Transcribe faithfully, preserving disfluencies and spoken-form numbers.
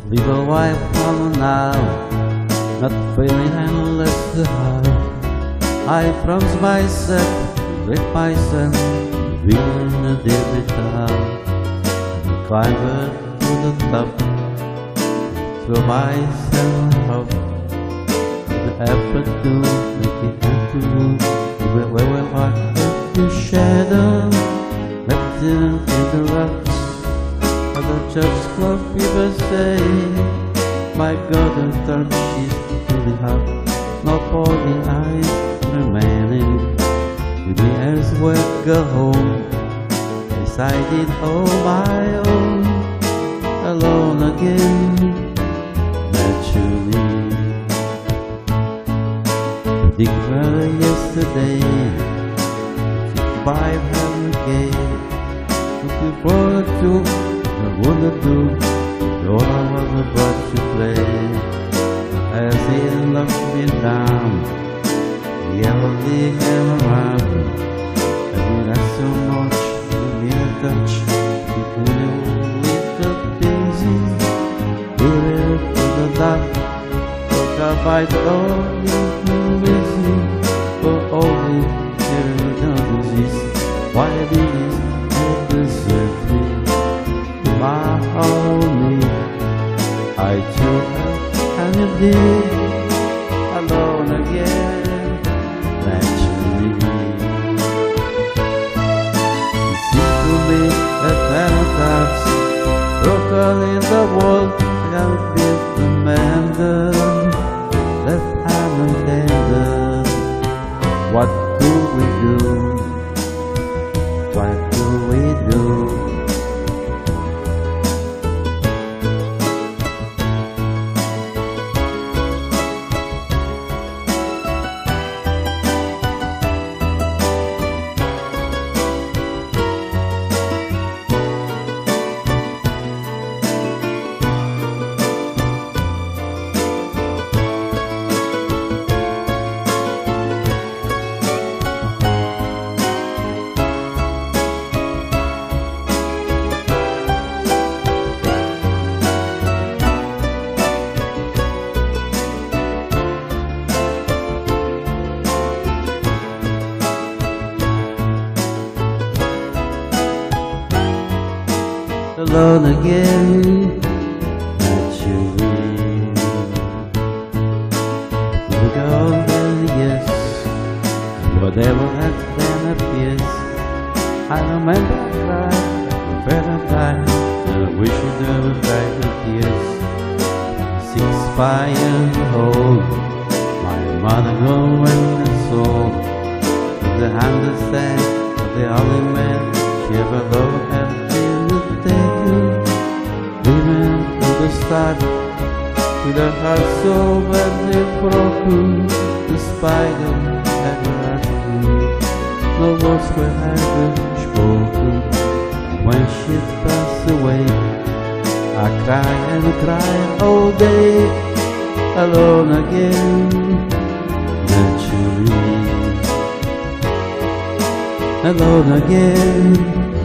Leave a wife from now, not feeling endless to have. I promise myself, with myself, being a daily town. Climb to the top, to myself hope. The effort to make it through. Where we walk into shadow, left in the rocks. At the church club, people say, my God, the third she's really hot. No body eyes remaining. With me elsewhere, go home. Decided all my own, alone again, naturally. Declare yesterday, five hundred again. Looking forward to, I wanna do, all I was about to play. I see love me down, yellow the hair around. I mean that's so much, give me a touch. You put it with the daisies, give it to the dark. Look up by the door, you busy for all the disease. Why did it desert me? My only I took her and you did alone again, naturally. It seems to me that paradox broken in the world can be remembered, left unintended. What do we do? What do we do? Alone again, naturally. We go then, yes, whatever that then appears. I remember I cried, better die, and I wish you never cried the tears. Six fires old, my mother going and soul. The understand the only man she ever loved and living to the start, with her heart so badly broken, despite the agony. No words were ever spoken. When she passed away, I cry and cry all day, alone again, naturally. Alone again.